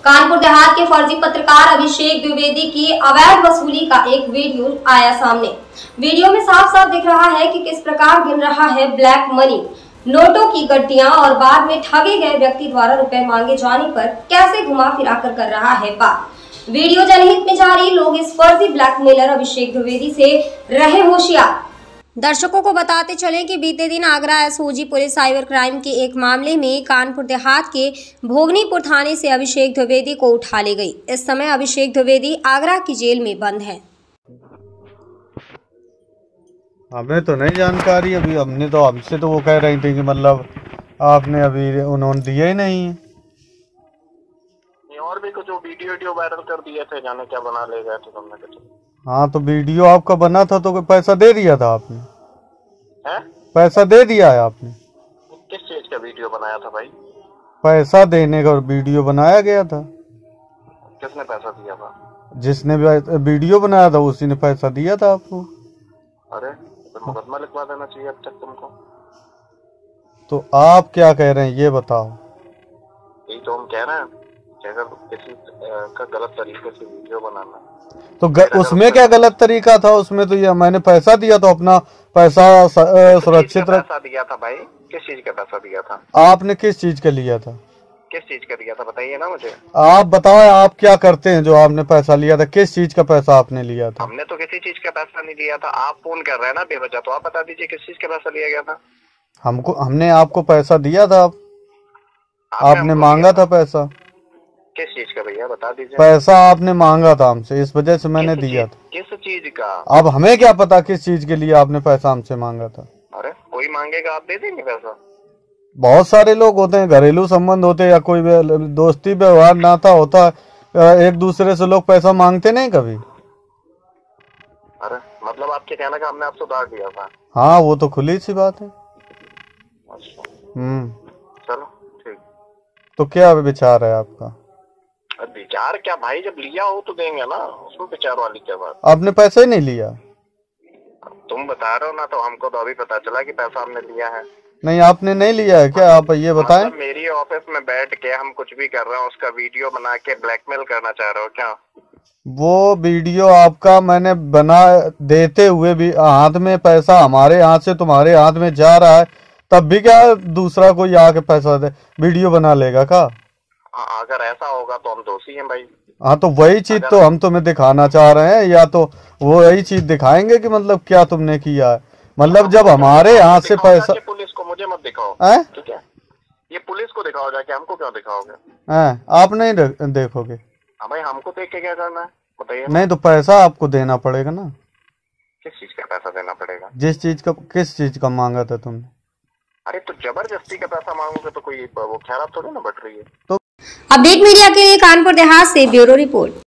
कानपुर देहात के फर्जी पत्रकार अभिषेक द्विवेदी की अवैध वसूली का एक वीडियो आया सामने। वीडियो में साफ साफ दिख रहा है कि किस प्रकार गिन रहा है ब्लैक मनी, नोटों की गड्डियां और बाद में ठगे गए व्यक्ति द्वारा रुपए मांगे जाने पर कैसे घुमा फिरा कर रहा है बात। वीडियो जनहित में जारी, लोग इस फर्जी ब्लैकमेलर अभिषेक द्विवेदी से रहे होशियार। दर्शकों को बताते चलें कि बीते दिन Agra SOG police cyber crime के एक मामले में कानपुर देहात के भोगनीपुर थाने से अभिषेक द्विवेदी को उठा ले गई। इस समय अभिषेक द्विवेदी आगरा की जेल में बंद है। हमें तो नहीं जानकारी, अभी हमसे तो वो कह रही थी कि मतलब आपने अभी उन्होंने दिया ही नहीं है। और भी कुछ वीडियो वायरल कर दिए थे, जाने क्या बना ले गए थे तुमने कुछ। हाँ, तो वीडियो आपका बना था तो पैसा दे दिया था आपने? है? पैसा दे दिया है आपने? किस चीज का वीडियो बनाया था भाई? पैसा देने का वीडियो बनाया गया था। किसने पैसा दिया था? जिसने वीडियो बनाया था उसी ने पैसा दिया था आपको। अरे तो मुकदमा लिखवा देना चाहिए अब तक तुमको। तो आप क्या कह रहे हैं ये बताओ। यही तो हम कह रहे हैं कि अगर किसी का गलत तरीके से वीडियो बनाना तो उसमें क्या गलत तरीका था? उसमें तो ये मैंने पैसा दिया तो अपना पैसा सुरक्षित पैसा दिया था भाई। किस चीज का पैसा दिया था? आपने किस चीज का लिया था? किस चीज का दिया था बताइए ना मुझे। आप बताओ, आप क्या करते हैं जो आपने पैसा लिया था? किस चीज का पैसा आपने लिया था? हमने तो किसी चीज का पैसा नहीं लिया था। आप फोन कर रहे हैं ना बेवजह, तो आप बता दीजिए किस चीज का पैसा लिया गया था। हमने आपको पैसा दिया था, आपने मांगा था पैसा। किस चीज का भैया बता दीजिए। पैसा आपने मांगा था हमसे, इस वजह से मैंने दिया था। किस चीज का? अब हमें क्या पता किस चीज के लिए आपने पैसा हमसे मांगा था। अरे कोई मांगेगा आप दे देंगे पैसा? बहुत सारे लोग होते हैं, घरेलू संबंध होते हैं या कोई दोस्ती व्यवहार नाता होता है, एक दूसरे से लोग पैसा मांगते नहीं कभी। अरे मतलब आपके कहने का हमने आपसे उधार दिया था? हाँ, वो तो खुली सी बात है। अच्छा। चलो ठीक। तो क्या विचार है आपका? विचार क्या भाई, जब लिया हो तो देंगे ना, उसमें विचार वाली क्या बात। आपने पैसा ही नहीं लिया? तुम बता रहे हो ना, तो हमको तो अभी पता चला कि पैसा हमने लिया है। नहीं, आपने नहीं लिया है क्या? आप ये बताएं। मतलब मेरी ऑफिस में बैठ के हम कुछ भी कर रहे हैं, उसका वीडियो बना के ब्लैकमेल करना चाह रहे हो क्या? वो वीडियो आपका मैंने बना देते हुए भी हाथ में पैसा हमारे हाथ से तुम्हारे हाथ में जा रहा है, तब भी क्या दूसरा कोई आके पैसा दे वीडियो बना लेगा क्या? अगर ऐसा होगा तो हम दोषी हैं भाई। हाँ, तो वही चीज तो हम तुम्हें दिखाना चाह रहे हैं, या तो वो यही चीज दिखाएंगे कि मतलब क्या तुमने किया है। मतलब जब हमारे यहाँ से पैसा, पुलिस को मुझे मत दिखाओ, ठीक है? ये पुलिस को दिखाओ जाके, हमको क्यों दिखाओगे? आप नहीं देखोगे? हाँ भाई, हमको देख के क्या करना है बताइए। नहीं तो पैसा आपको देना पड़ेगा ना। किस चीज का पैसा देना पड़ेगा? जिस चीज का, किस चीज का मांगा था तुमने? अरे तो जबरदस्ती का पैसा मांगोगे तो कोई वो खैरात थोड़ी ना बट रही है। तो अपडेट मीडिया के लिए कानपुर देहात से ब्यूरो रिपोर्ट।